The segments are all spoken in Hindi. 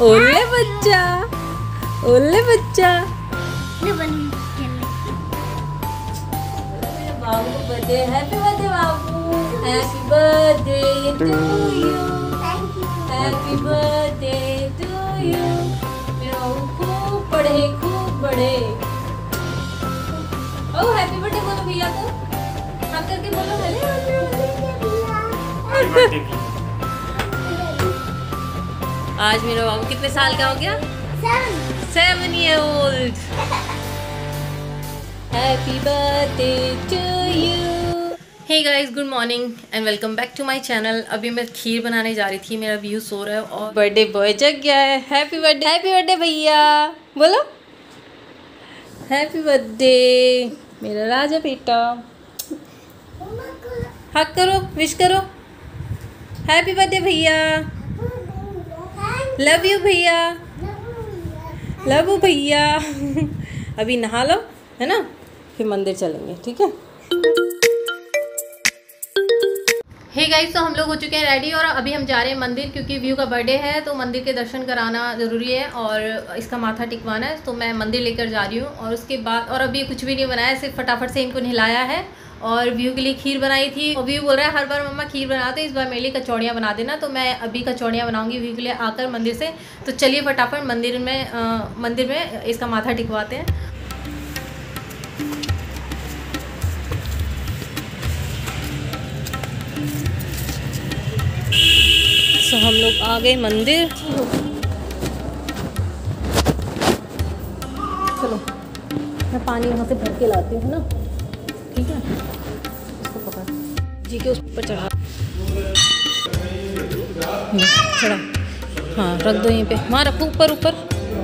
ओले बच्चा, ओले बच्चा। बाबू को बर्थडे, हैप्पी बर्थडे बाबू, happy birthday to you, happy birthday to you. मेरा बाबू खूब पढ़े, खूब बढ़े। ओ हैप्पी बर्थडे बोलो भैया को, हाथ करके बोलो हैप्पी बर्थडे। आज मेरा बाबू कितने साल का हो गया? 7 year old। Happy birthday to you. Hey guys, good morning and welcome back to my channel. अभी मैं खीर बनाने जा रही थी, मेरा व्यू सो रहा है और बर्थडे बॉय जग गया है। हैप्पी बर्थडे भैया, बोलो हैप्पी बर्थडे मेरा राजा बेटा। हक करो, विश करो, हैप्पी बर्थडे भैया, लव यू भैया, लव यू भैया। अभी नहा लो है ना, फिर मंदिर चलेंगे, ठीक है। हे गाइस, तो हम लोग हो चुके हैं रेडी और अभी हम जा रहे हैं मंदिर, क्योंकि व्यू का बर्थडे है तो मंदिर के दर्शन कराना ज़रूरी है और इसका माथा टिकवाना है। तो मैं मंदिर लेकर जा रही हूँ और उसके बाद, और अभी कुछ भी नहीं बनाया, सिर्फ फटाफट से इनको नहलाया है और व्यू के लिए खीर बनाई थी। और व्यू बोल रहा है हर बार मम्मा खीर बनाते, इस बार मेरे लिए कचौड़ियाँ बना देना। तो मैं अभी कचौड़ियाँ बनाऊँगी व्यू के लिए आकर मंदिर से। तो चलिए फटाफट मंदिर में इसका माथा टिकवाते हैं। तो हम लोग आ गए मंदिर। चलो मैं पानी वहाँ से भर के लाती हूँ ना, ठीक है। इसको पकड़ जी के उस पर चढ़ा, हाँ रख दो यहीं पे, वहाँ रखो, ऊपर ऊपर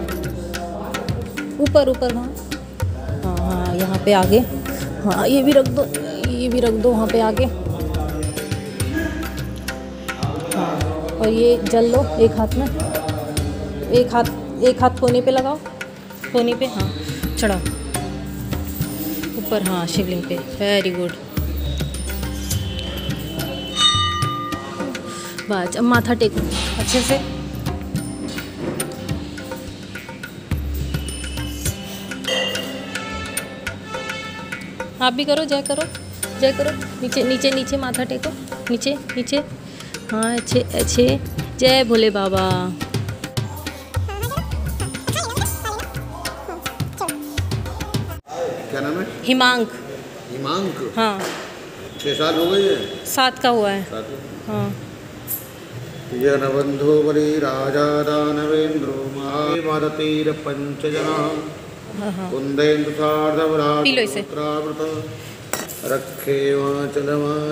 ऊपर ऊपर, वहाँ हाँ हाँ यहाँ पे आगे, हाँ ये भी रख दो, ये भी रख दो वहाँ पे आगे। और ये जल लो एक हाथ में, एक हाथ कोने पे लगाओ, कोने पे, हाँ चढ़ाओ ऊपर, हाँ शिवलिंग पे, वेरी गुड। बस अब माथा टेको अच्छे से। आप भी करो, जय करो, जय करो। नीचे नीचे नीचे माथा टेको, नीचे नीचे, हाँ अच्छे अच्छे, जय भोले बाबा। क्या नाम है? हिमांक। हिमांक, हाँ 6 साल हो गए हैं। 7 का हुआ है। हाँ। जनबंधो बलि राजा दानवेंद्रो महातीर पंचजना कुंदेन्दु सार्धवराट पी लो इसे। रखे वाचल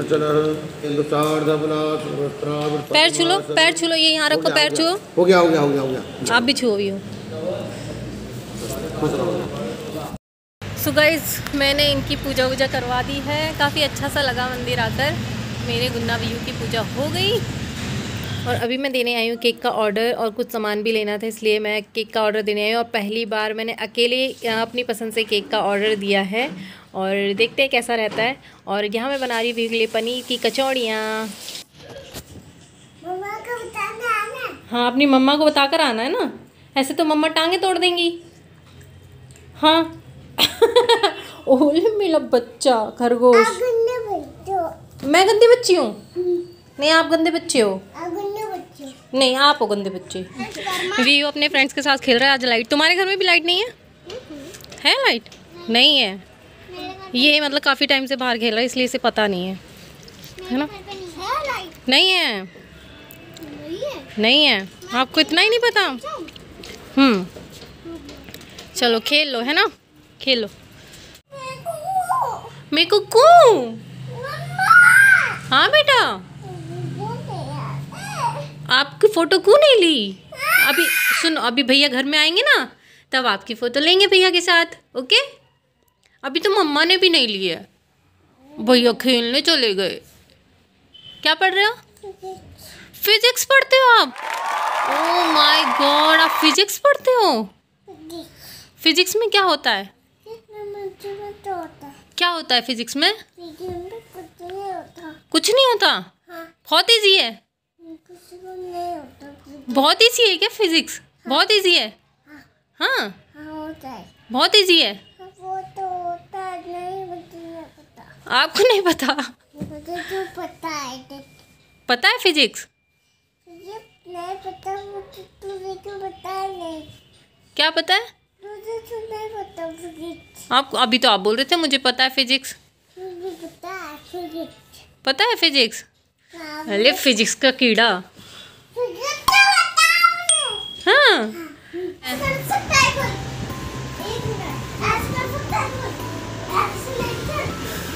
पैर छू लो, पैर छू लो, ये यहाँ रखो, पैर छुओ। हो गया हो गया हो गया हो गया। आप भी छुओ भी हो। सो गाइस, मैंने इनकी पूजा वूजा करवा दी है। काफ़ी अच्छा सा लगा मंदिर आकर। मेरे गुन्ना व्यू की पूजा हो गई और अभी मैं देने आई हूँ केक का ऑर्डर और कुछ सामान भी लेना था, इसलिए मैं केक का ऑर्डर देने आई हूँ। और पहली बार मैंने अकेले अपनी पसंद से केक का ऑर्डर दिया है और देखते हैं कैसा रहता है। और यहाँ मैं बना रही हूँ के लिए पनीर की कचौड़ियाँ। हाँ अपनी मम्मा को बताकर आना है ना, ऐसे तो मम्मा टांगे तोड़ देंगी। हाँ ओले मेरा बच्चा खरगोश। मैं गंदी बच्ची हूँ? नहीं आप गंदे बच्चे हो। नहीं आप हो गंदे बच्चे। वीयू अपने फ्रेंड्स के साथ खेल रहा है। आज लाइट, तुम्हारे घर में भी लाइट नहीं है? है लाइट? नहीं है। ये मतलब काफ़ी टाइम से बाहर खेल रहा है, इसलिए इसे पता नहीं है ना? नहीं है, नहीं है, आपको इतना ही नहीं पता? चलो खेल लो, है ना, खेल लो। मेरे को हाँ बेटा, आपकी फ़ोटो क्यों नहीं ली? अभी सुनो, अभी भैया घर में आएंगे ना तब आपकी फ़ोटो लेंगे भैया के साथ, ओके? अभी तो मम्मा ने भी नहीं ली है, भैया खेलने चले गए। क्या पढ़ रहे हो? फिजिक्स पढ़ते हो आप? ओह माय गॉड, आप फिजिक्स पढ़ते हो? फिजिक्स में क्या होता है? क्या होता है फिजिक्स में? कुछ नहीं होता। बहुत इजी है। बहुत इजी है क्या फिजिक्स? बहुत इजी है। हाँ बहुत इजी है। वो तो होता नहीं, मुझे नहीं पता। आपको नहीं पता? मुझे तो पता है। पता है फिजिक्स? मुझे नहीं पता, मुझे तो पता है नहीं। क्या पता है? मुझे तो नहीं पता फिजिक्स। आपको अभी तो आप बोल रहे थे मुझे पता है फिजिक्स। मुझे पता है फिजिक्स। पता है फिजिक्स? अरे फिजिक्स का कीड़ा। फिजिक्स तो पता है। हाँ कर सकता है कोई? एक मिनट, ऐसे कर सकता है कोई? एक्सीलेटर।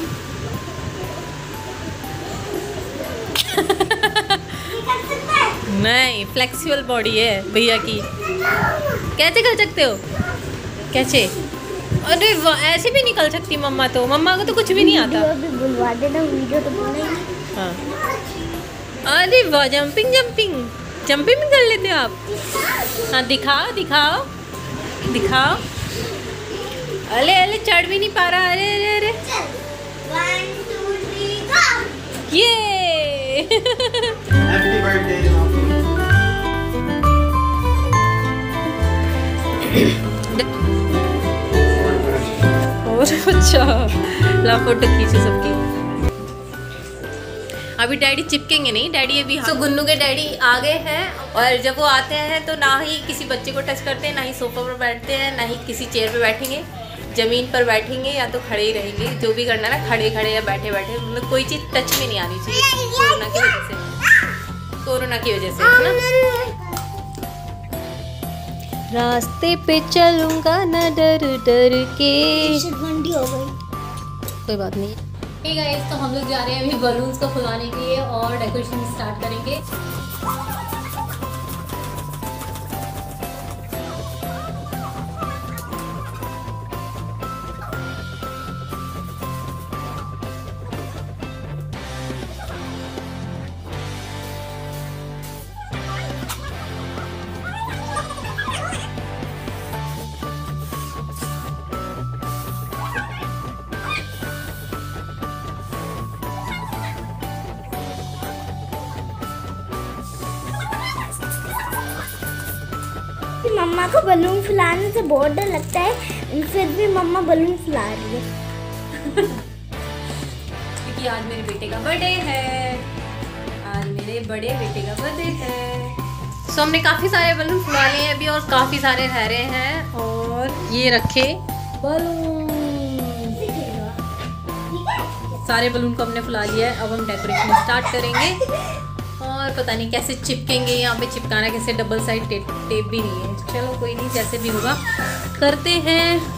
ये कर सकता है? नहीं, फ्लेक्सिबल बॉडी है भैया की। कैसे कर सकते हो? कैसे? अरे वाह, ऐसे भी निकल सकती मम्मा तो। मम्मा को तो कुछ भी नहीं आता। वीडियो भी बुलवा देना, वीडियो तो बोलेंगे। हाँ अरे वाह, जंपिंग जंपिंग जंपिंग भी कर लेते हो आप? हाँ दिखाओ दिखाओ दिखाओ। अरे अरे चढ़ भी नहीं पा रहा। अरे अरे अरे 1 2 3 go। ये हैप्पी बर्थडे। और अच्छा ला फोटो खींचो सबकी। अभी डैडी चिपकेंगे नहीं, डैडी अभी तो गुन्नू के डैडी आ गए हैं। और जब वो आते हैं तो ना ही किसी बच्चे को टच करते हैं, ना ही सोफा पर बैठते हैं, ना ही किसी चेयर पे बैठेंगे। ज़मीन पर बैठेंगे या तो खड़े ही रहेंगे। जो भी करना है ना, खड़े खड़े या बैठे बैठे, मतलब कोई चीज़ टच में नहीं आनी चाहिए कोरोना की वजह से। कोरोना की वजह से है ना। रास्ते पे चलूंगा ना डर डर के। घंटी हो गई। कोई बात नहीं। ठीक है गाइस, तो हम लोग जा रहे हैं अभी बलून्स को फुलाने के लिए और डेकोरेशन स्टार्ट करेंगे। मम्मा को बलून फुलाने से बहुत डर लगता है, फिर भी मम्मा बलून फुला रही है। क्योंकि आज मेरे बेटे का बर्थडे है। आज मेरे बड़े बेटे का बर्थडे है। सो हमने काफ़ी सारे बलून फुला लिए हैं अभी और काफ़ी सारे रह रहे हैं। और ये रखे बलून, सारे बलून को हमने फुला लिया है। अब हम डेकोरेशन स्टार्ट करेंगे। और पता नहीं कैसे चिपकेंगे, यहाँ पे चिपकाना कैसे, डबल साइड टेप भी नहीं है। चलो कोई नहीं, जैसे भी होगा करते हैं।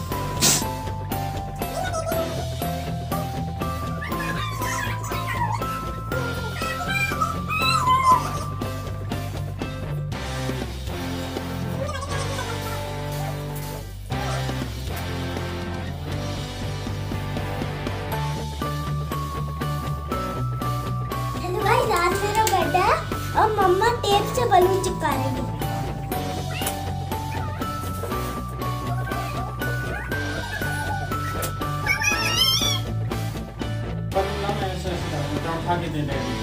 आज मेरा बर्थडे है और मम्मा टेप से बलून चिपका रही है। उठा के दे देंगे।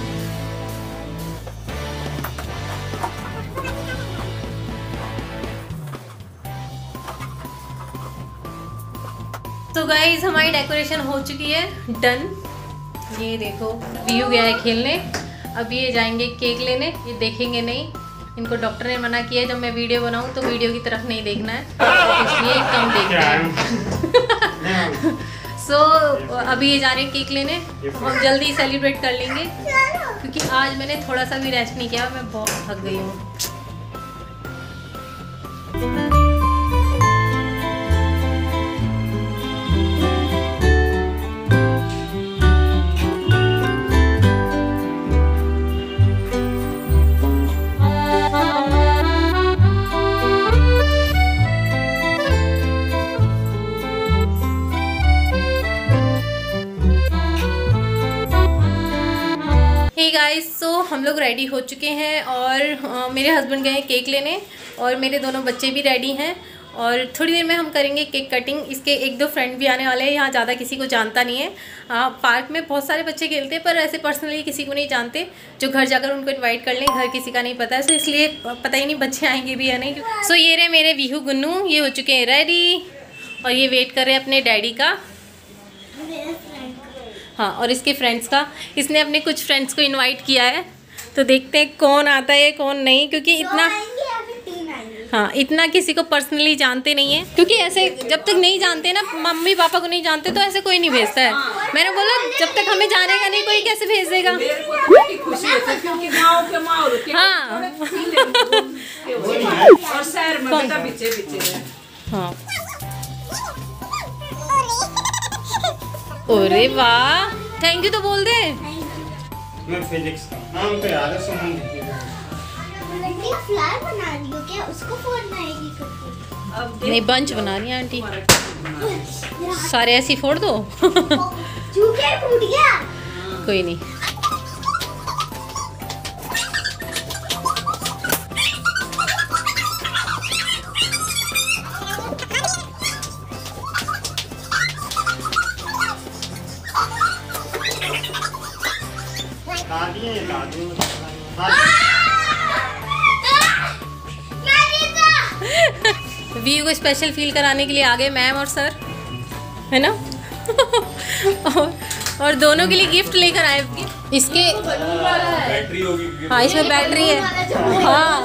तो गाइस हमारी डेकोरेशन हो चुकी है डन। ये देखो व्यू गया है खेलने। अब ये जाएंगे केक लेने। ये देखेंगे नहीं, इनको डॉक्टर ने मना किया है जब मैं वीडियो बनाऊं तो वीडियो की तरफ नहीं देखना है, इसलिए कम देखते हैं। सो अभी ये जा रहे हैं केक लेने। हम जल्दी सेलिब्रेट कर लेंगे क्योंकि आज मैंने थोड़ा सा भी रेस्ट नहीं किया, मैं बहुत थक गई हूँ। गाइस सो हम लोग रेडी हो चुके हैं और मेरे हस्बैंड गए हैं केक लेने और मेरे दोनों बच्चे भी रेडी हैं और थोड़ी देर में हम करेंगे केक कटिंग। इसके 1-2 फ्रेंड भी आने वाले हैं। यहाँ ज़्यादा किसी को जानता नहीं है। पार्क में बहुत सारे बच्चे खेलते हैं पर ऐसे पर्सनली किसी को नहीं जानते। जो घर जाकर उनको इनवाइट कर लें, घर किसी का नहीं पता है, सो इसलिए पता ही नहीं बच्चे आएंगे भी या नहीं। सो ये रहे मेरे वीहू गुन्नू, ये हो चुके हैं रेडी और ये वेट कर रहे हैं अपने डैडी का। हाँ, और इसके फ्रेंड्स का। इसने अपने कुछ फ्रेंड्स को इनवाइट किया है, तो देखते हैं कौन आता है कौन नहीं, क्योंकि इतना किसी को पर्सनली जानते नहीं है। क्योंकि ऐसे जब तक नहीं जानते ना, मम्मी पापा को नहीं जानते, तो ऐसे कोई नहीं भेजता है। मैंने बोला जब तक हमें जानेगा नहीं कोई कैसे भेज देगा। हाँ, अरे वाह, थैंक यू तो बोल दे। मैं फिजिक्स का नाम तो याद है, सुमन दीदी। फ्लावर बना रही हो क्या? उसको फोड़ना है ये नहीं, बंच बना रही है आंटी। सारे ऐसे फोड़ दो। चूके फूट गया। कोई नहीं। दादी है, दादी व्यू को स्पेशल फील कराने के लिए आ गए मैम और सर, है ना। और दोनों के लिए गिफ्ट लेकर आए। इसके बैटरी होगी। हाँ, इसमें बैटरी है। हाँ,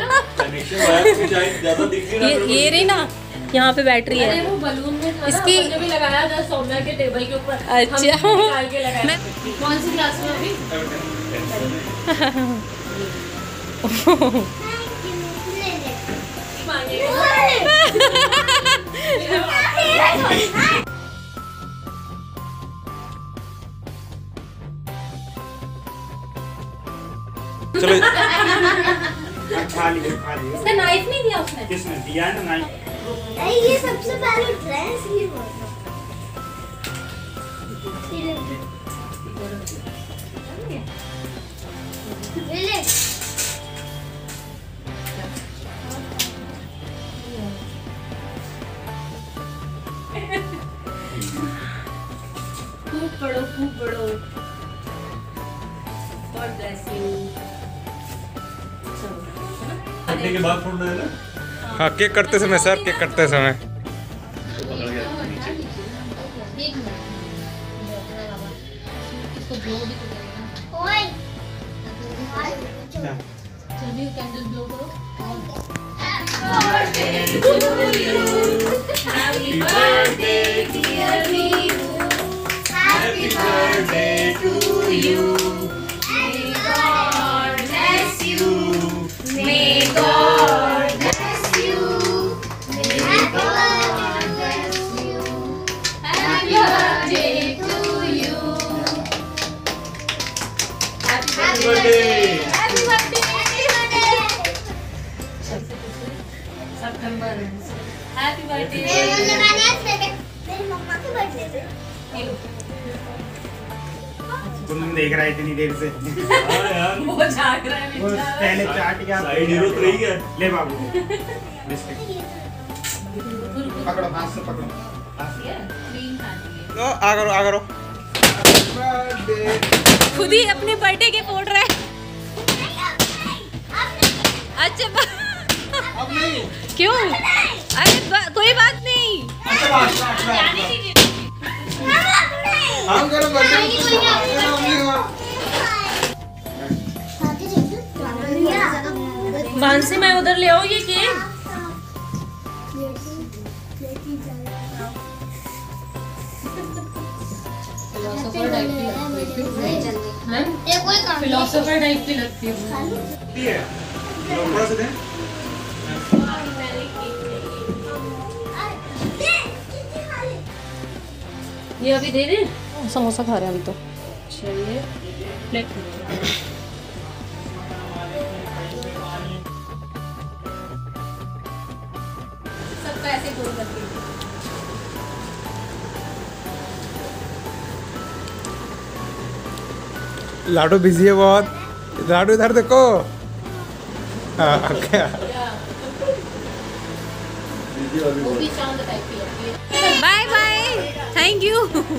ये रही ना, यहाँ पे बैटरी है। वो बलून में इसकी भी लगाया था सौम्या के टेबल के ऊपर। अच्छा, मैं कौन सी क्लास में अभी? चलो खा लिया, खा लिया। इसका नाइफ नहीं दिया उसने। किसने दिया है ना नाइफ? नहीं, ये सबसे पहले ड्रेस ही होगा। ले खूब पढ़ो, खूब पढ़ो। God bless you। करने के बाद फोड़ना है ना। हाँ, केक करते समय सर, केक करते समय। ओए कैंडल ब्लो करो। Happy birthday dear Veeru, happy birthday to you, may God bless you, may God bless you, may God bless you, happy birthday to you, happy birthday, happy birthday, सितंबर। Happy birthday. मेरी मम्मा के बर्थडे पे। तुम देख रहा है इतनी देर से। हाँ यार, वो जाग रहा है वो पहले चाट गया। साइड हीरो तो रही है। ले बाबू, बिस्किट पकड़ो, हाथ से पकड़ो। क्रीम खानी है। आ करो, आ करो। खुद ही अपने बर्थडे के फोड़ रहा है। अच्छा, अब नहीं। क्यों? अरे कोई बात नहीं। हम करो बर्थडे। मानसी, मैं उधर ले आओ ये केक। फिलोसोफर टाइप की लगती है। थोड़ा सा दें। ये अभी दे दे। समोसा खा रहे हैं अभी तो। चलिए प्लेट सबका ऐसे गोल करके। लाडू बिजी है बहुत। लाडू इधर देखो। हाँ, क्या वो भी चांद टाइप की लगती है। Bye bye, thank you,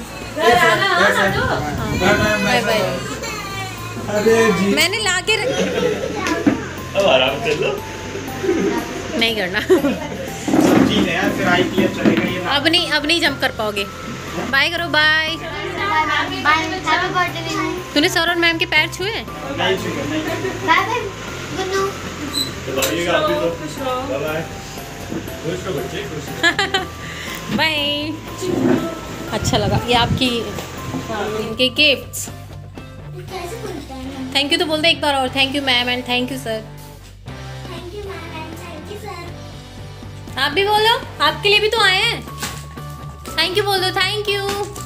bye bye. अरे जी मैंने ला के अब आराम कर लो। नहीं करना, जी नहीं यार, फिर IPF चलेगा ये ना। अब नहीं जंप कर पाओगे। बाय करो, बाय। Bye, happy birthday. तूने सर और मैम के पैर छुए? नहीं छूगा, नहीं। Bye bye Gunnu. तो भाईगा आप भी तो बाय बाय। खुश रहो बच्चे, खुश रहो। बाय। अच्छा लगा ये आपकी इनके गिफ्ट्स। कैसे बोलते हैं? थैंक यू तो बोल दे एक बार और, thank you ma'am and thank you sir. Thank you ma'am and thank you sir. आप भी बोलो, आपके लिए भी तो आए हैं। थैंक यू बोल दो, थैंक यू।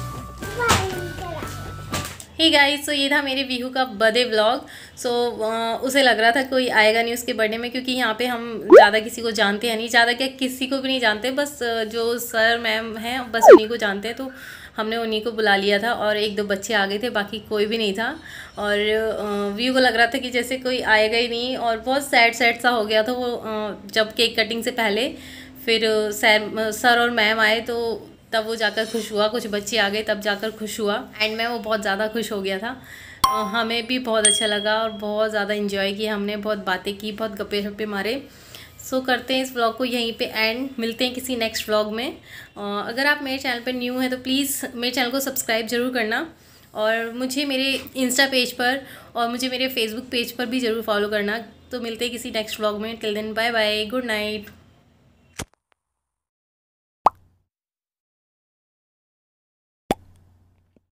हे गाइस, तो ये था मेरे वीहू का बर्थडे व्लॉग। सो उसे लग रहा था कोई आएगा नहीं उसके बर्थडे में, क्योंकि यहाँ पे हम ज़्यादा किसी को जानते हैं नहीं, ज़्यादा क्या किसी को भी नहीं जानते, बस जो सर मैम हैं बस उन्हीं को जानते हैं। तो हमने उन्हीं को बुला लिया था और एक दो बच्चे आ गए थे, बाकी कोई भी नहीं था। और वीहू को लग रहा था कि जैसे कोई आएगा ही नहीं, और बहुत सैड सा हो गया था वो जब केक कटिंग से पहले। फिर सर और मैम आए तो तब वो जाकर खुश हुआ, कुछ बच्चे आ गए तब जाकर खुश हुआ। एंड में वो बहुत ज़्यादा खुश हो गया था। हमें भी बहुत अच्छा लगा और बहुत ज़्यादा इन्जॉय किया हमने, बहुत बातें की, बहुत गप्पे शप्पे मारे। सो करते हैं इस व्लॉग को यहीं पे एंड, मिलते हैं किसी नेक्स्ट व्लॉग में। अगर आप मेरे चैनल पर न्यू हैं तो प्लीज़ मेरे चैनल को सब्सक्राइब ज़रूर करना, और मुझे मेरे इंस्टा पेज पर और मुझे मेरे फेसबुक पेज पर भी ज़रूर फॉलो करना। तो मिलते हैं किसी नेक्स्ट व्लॉग में। Till then bye bye, good night.